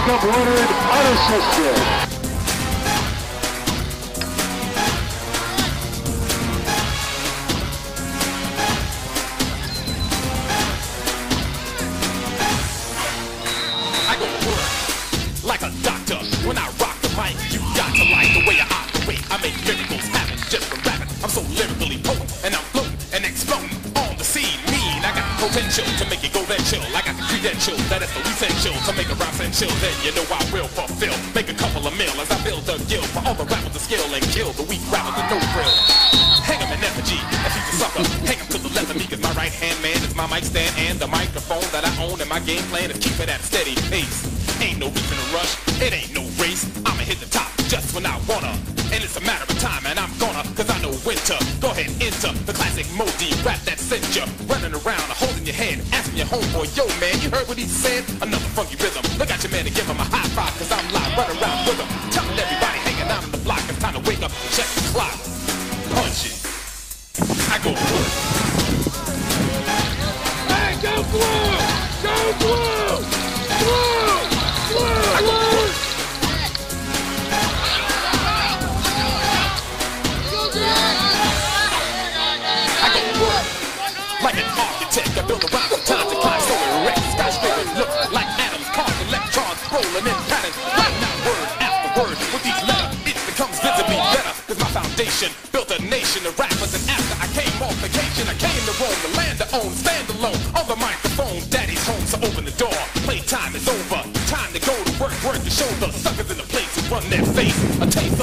of Woodard, unassisted. Like a doctor, when I rock the mic, you got to like the way I operate. I make miracles happen just from rapping. I'm so lyrically potent, and I'm floating and exploding on the scene. Mean, I got the potential to make it go then chill. I got the credential that is the essential to make a rap and chill. Then you know I will fulfill, make a couple of mil as I build a guild for all the rappers to skill and kill the weak rappers with no frill. Hang him in effigy, if he's a sucker. Hang him to the left of me, cause my right hand man is my mic stand and the microphone that I own. And my game plan is keep it at a steady pace. Ain't no reason to rush, it ain't no race. I'ma hit the top just when I wanna. And it's a matter of time, and I'm gonna, cause I know when to. Go ahead, enter the classic Moe Dee rap that sent you running around, holding your head, asking your homeboy, yo man, you heard what he said? Another funky rhythm. Look at your man and give him a high five, cause I'm live, running around with him. Telling everybody hanging out on the block, it's time to wake up and check the clock. Punch it. I go blue. Hey, go blue! Go blue! Blue! Blue! Blue! I go work like an architect. I build around the time to climb so erect. Skyscrapers look like atoms, cars, electrons rolling in patterns. Writing out word after word with each letter, it becomes visibly better. Cause my foundation built a nation of rappers, and after I came off vacation, I came to roam the land to own, stand alone on the microphone. Daddy's home, so open the door. Playtime is over. Time to go to work, work to show the suckers in the place who run their face. A taste